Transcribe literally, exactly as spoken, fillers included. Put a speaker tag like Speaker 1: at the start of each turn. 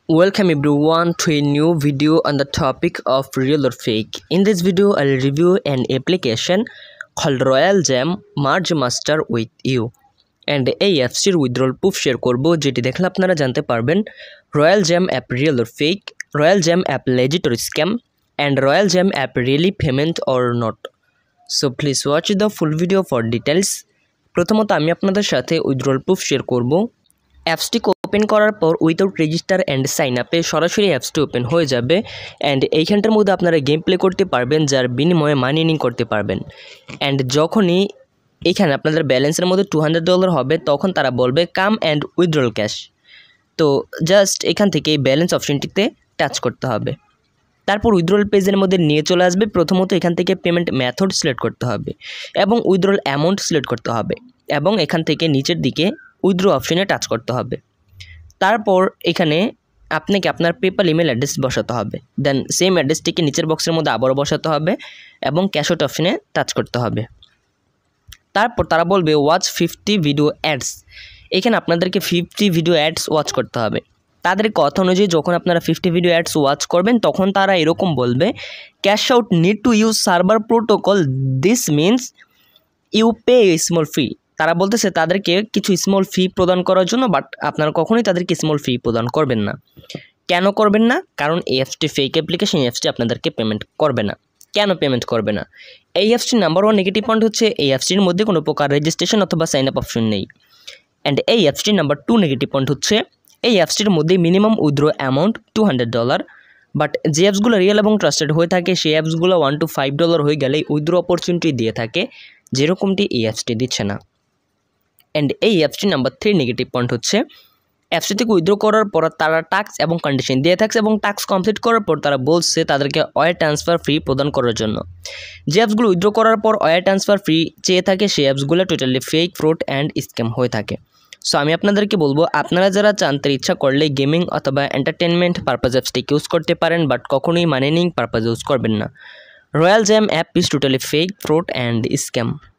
Speaker 1: Welcome everyone to a new video on the topic of real or fake. In this video, I'll review an application called Royal Jam Merge Master with You and এই অ্যাপসটির withdrawal proof share করব, যেটি দেখলে আপনারা জানতে পারবেন Royal Jam app real or fake, Royal Jam app legit or scam, and Royal Jam app really payment or not. So please watch the full video for details. প্রথমত আমি আপনাদের সাথে উইথড্রল প্রুফ শেয়ার করব। অ্যাপসটি open করার পর without register and sign আপে সরাসরি অ্যাপসটি ওপেন হয়ে যাবে অ্যান্ড এইখানটার মধ্যে আপনারা গেম প্লে করতে পারবেন, যার বিনিময়ে মানি ইর্নিং করতে পারবেন। অ্যান্ড যখনই এখানে আপনাদের ব্যালেন্সের মধ্যে টু হান্ড্রেড ডলার হবে তখন তারা বলবে কাম অ্যান্ড উইথড্রল ক্যাশ। তো জাস্ট এখান থেকে এই ব্যালেন্স অপশনটিতে টাচ করতে হবে, তারপর উইথড্রল পেজের মধ্যে নিয়ে চলে আসবে। প্রথমত এখান থেকে পেমেন্ট মেথড সিলেক্ট করতে হবে এবং উইথড্রল অ্যামাউন্ট সিলেক্ট করতে হবে এবং এখান থেকে নিচের দিকে উইথড্র অপশনে টাচ করতে হবে। তারপর এখানে আপনাকে আপনার পেপাল ইমেল অ্যাড্রেস বসাতে হবে, দেন সেম অ্যাড্রেসটিকে নিচের বক্সের মধ্যে আবারও বসাতে হবে এবং ক্যাশ আউট অপশনে টাচ করতে হবে। তারপর তারা বলবে ওয়াচ ফিফটি ভিডিও অ্যাডস। এখানে আপনাদেরকে ফিফটি ভিডিও অ্যাডস ওয়াচ করতে হবে। তাদের কথা অনুযায়ী যখন আপনারা ফিফটি ভিডিও অ্যাডস ওয়াচ করবেন তখন তারা এরকম বলবে cash out need to use server protocol, this means you pay small fee. তারা বলতেছে তাদেরকে কিছু স্মল ফি প্রদান করার জন্য, বাট আপনারা কখনোই তাদেরকে স্মল ফি প্রদান করবেন না। কেন করবেন না? কারণ এই অ্যাপসটি ফেক অ্যাপ্লিকেশন, এই অ্যাপসটি আপনাদেরকে পেমেন্ট করবে না। কেন পেমেন্ট করবে না? এই অ্যাপসটির নাম্বার ওয়ান নেগেটিভ পয়েন্ট হচ্ছে এই অ্যাপসটির মধ্যে কোনো প্রকার রেজিস্ট্রেশন অথবা সাইন আপ অপশন নেই। অ্যান্ড এই অ্যাপসটির নাম্বার টু নেগেটিভ পয়েন্ট হচ্ছে এই অ্যাপসটির মধ্যে minimum withdraw amount two hundred dollar, but যে অ্যাপসগুলো রিয়েল এবং ট্রাস্টেড হয়ে থাকে সেই অ্যাপসগুলো ওয়ান টু ফাইভ ডলার হয়ে গেলেই উইথড্র অপরচুনিটি দিয়ে থাকে, যেরকমটি এই অ্যাপসটি দিচ্ছে না। অ্যান্ড এই অ্যাপসটির নাম্বার থ্রি নেগেটিভ পয়েন্ট হচ্ছে অ্যাপসটি থেকে উইথড্র করার পর তারা টাস্ক এবং কন্ডিশন দিয়ে থাকছে এবং টাস্ক কমপ্লিট করার পর তারা বলছে তাদেরকে ওয়্যার ট্রান্সফার ফ্রি প্রদান করার জন্য। যে অ্যাপসগুলো উইথড্র করার পর ওয়্যার ট্রান্সফার ফ্রি চেয়ে থাকে সেই অ্যাপসগুলো totally fake, fraud and scam হয়ে থাকে। সো আমি আপনাদেরকে বলবো আপনারা যারা চান তার ইচ্ছা করলে গেমিং অথবা এন্টারটেনমেন্ট পারপাস অ্যাপসটিকে ইউজ করতে পারেন, বাট কখনোই মানি ইর্নিং পারপাস ইউজ করবেন না। Royal Jam app is totally fake, fraud and scam.